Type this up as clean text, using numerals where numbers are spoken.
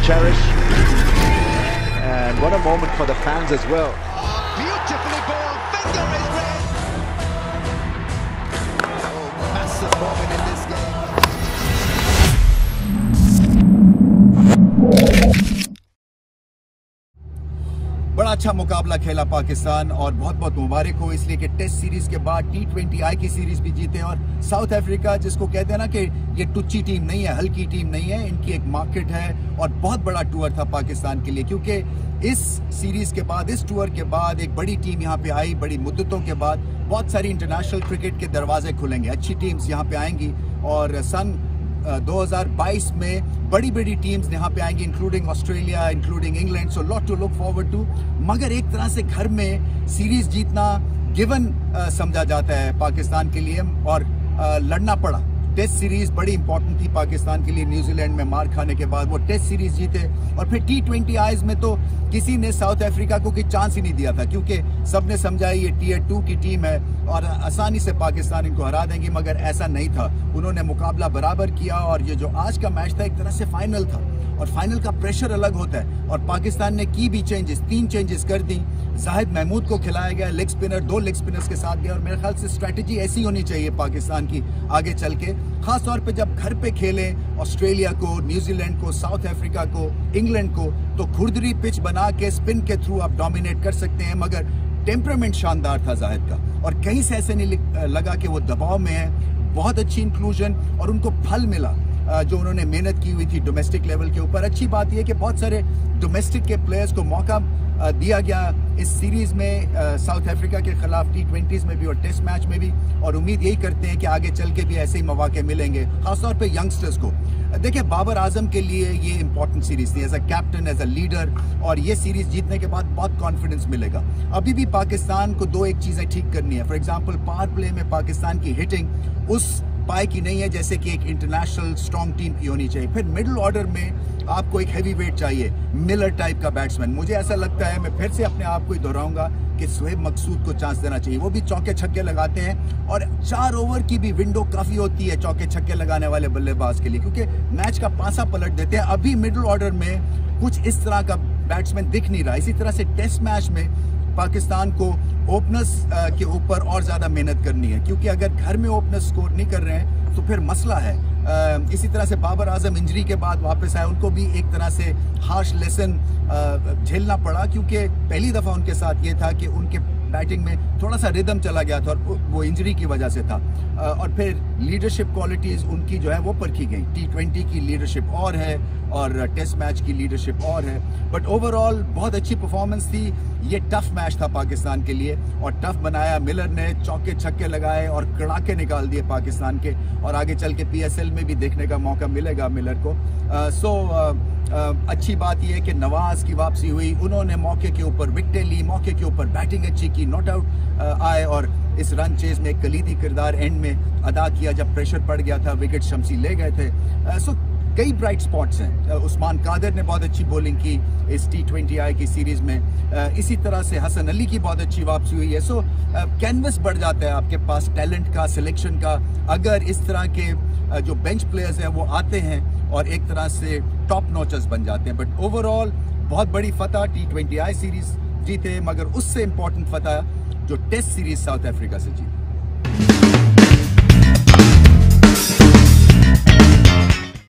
cherish. And what a moment for the fans as well. Beautifully ball, finger is red. Oh, massive moment in this game. बड़ा अच्छा मुकाबला खेला पाकिस्तान और बहुत बहुत मुबारक हो इसलिए कि टेस्ट सीरीज के बाद T20I की सीरीज भी जीते और साउथ अफ्रीका जिसको कहते हैं ना कि ये टुच्ची टीम नहीं है, हल्की टीम नहीं है, इनकी एक मार्केट है और बहुत बड़ा टूर था पाकिस्तान के लिए क्योंकि इस सीरीज के बाद, इस टूर के बाद एक बड़ी टीम यहाँ पे आई, बड़ी मुद्दतों के बाद बहुत सारी इंटरनेशनल क्रिकेट के दरवाजे खुलेंगे, अच्छी टीम्स यहाँ पे आएंगी और सन 2022 में बड़ी बड़ी टीम्स यहाँ पे आएंगी including Australia, including England, so lot to look forward to. मगर एक तरह से घर में सीरीज जीतना गिवन समझा जाता है पाकिस्तान के लिए और लड़ना पड़ा। टेस्ट सीरीज बड़ी इंपॉर्टेंट थी पाकिस्तान के लिए, न्यूजीलैंड में मार खाने के बाद वो टेस्ट सीरीज जीते और फिर T20Is में तो किसी ने साउथ अफ्रीका को कोई चांस ही नहीं दिया था क्योंकि सबने समझा ये टियर 2 की टीम है और आसानी से पाकिस्तान इनको हरा देंगे, मगर ऐसा नहीं था। उन्होंने मुकाबला बराबर किया और ये जो आज का मैच था एक तरह से फाइनल था और फाइनल का प्रेशर अलग होता है और पाकिस्तान ने की भी चेंजेस, 3 चेंजेस कर दी। जाहिद महमूद को खिलाया गया लेग स्पिनर, 2 लेग स्पिनर्स के साथ गया और मेरे ख्याल से स्ट्रैटेजी ऐसी होनी चाहिए पाकिस्तान की आगे चल के, खास तौर पे जब घर पे खेलें ऑस्ट्रेलिया को, न्यूजीलैंड को, साउथ अफ्रीका को, इंग्लैंड को, तो खुरदरी पिच बना के स्पिन के थ्रू आप डोमिनेट कर सकते हैं। मगर टेम्परामेंट शानदार था जाहिद का और कहीं से ऐसे नहीं लगा कि वो दबाव में है। बहुत अच्छी इंक्लूजन और उनको फल मिला जो उन्होंने मेहनत की हुई थी डोमेस्टिक लेवल के ऊपर। अच्छी बात यह कि बहुत सारे डोमेस्टिक के प्लेयर्स को मौका दिया गया इस सीरीज में साउथ अफ्रीका के खिलाफ T20s में भी और टेस्ट मैच में भी और उम्मीद यही करते हैं कि आगे चल के भी ऐसे ही मौके मिलेंगे, खासतौर पे यंगस्टर्स को। देखिए बाबर आजम के लिए ये इंपॉर्टेंट सीरीज थी as a captain, as a leader और ये सीरीज जीतने के बाद बहुत कॉन्फिडेंस मिलेगा। अभी भी पाकिस्तान को 2-1 चीजें ठीक करनी है। फॉर एग्जाम्पल पावर प्ले में पाकिस्तान की हिटिंग उस पाई की नहीं है जैसे कि एक इंटरनेशनल स्ट्रॉन्ग टीम की होनी चाहिए। फिर मिडिल ऑर्डर में आपको एक हैवी वेट चाहिए, मिलर टाइप का बैट्समैन। मुझे ऐसा लगता है, मैं फिर से अपने आप को ही दोहराऊंगा कि शोएब मकसूद को चांस देना चाहिए। वो भी चौके छक्के लगाते हैं और 4 ओवर की भी विंडो काफी होती है चौके छक्के लगाने वाले बल्लेबाज के लिए क्योंकि मैच का पासा पलट देते हैं। अभी मिडिल ऑर्डर में कुछ इस तरह का बैट्समैन दिख नहीं रहा। इसी तरह से टेस्ट मैच में पाकिस्तान को ओपनर्स के ऊपर और ज्यादा मेहनत करनी है क्योंकि अगर घर में ओपनर्स स्कोर नहीं कर रहे हैं तो फिर मसला है। इसी तरह से बाबर आजम इंजरी के बाद वापस आए, उनको भी एक तरह से हार्श लेसन झेलना पड़ा क्योंकि पहली दफा उनके साथ ये था कि उनके बैटिंग में थोड़ा सा रिदम चला गया था और वो इंजरी की वजह से था। और फिर लीडरशिप क्वालिटीज उनकी जो है वो परखी गई। T20 की लीडरशिप और है और टेस्ट मैच की लीडरशिप और है, बट ओवरऑल बहुत अच्छी परफॉर्मेंस थी। ये टफ मैच था पाकिस्तान के लिए और टफ बनाया। मिलर ने चौके छक्के लगाए और कड़ाके निकाल दिए पाकिस्तान के और आगे चल के PSL में भी देखने का मौका मिलेगा मिलर को। अच्छी बात यह है कि नवाज की वापसी हुई, उन्होंने मौके के ऊपर विकेटें ली, मौके के ऊपर बैटिंग अच्छी की, नॉट आउट आए और इस रन चेज में एक कलीदी किरदार एंड में अदा किया जब प्रेशर पड़ गया था, विकेट शमसी ले गए थे। कई ब्राइट स्पॉट्स हैं। उस्मान कादर ने बहुत अच्छी बॉलिंग की इस T20I की सीरीज में। इसी तरह से हसन अली की बहुत अच्छी वापसी हुई है। कैनवस बढ़ जाता है आपके पास टैलेंट का, सिलेक्शन का, अगर इस तरह के जो बेंच प्लेयर्स हैं वो आते हैं और एक तरह से टॉप नॉचर्स बन जाते हैं। बट ओवरऑल बहुत बड़ी फतह, T20I सीरीज जीते, मगर उससे इंपॉर्टेंट फतह जो टेस्ट सीरीज साउथ अफ्रीका से जीती।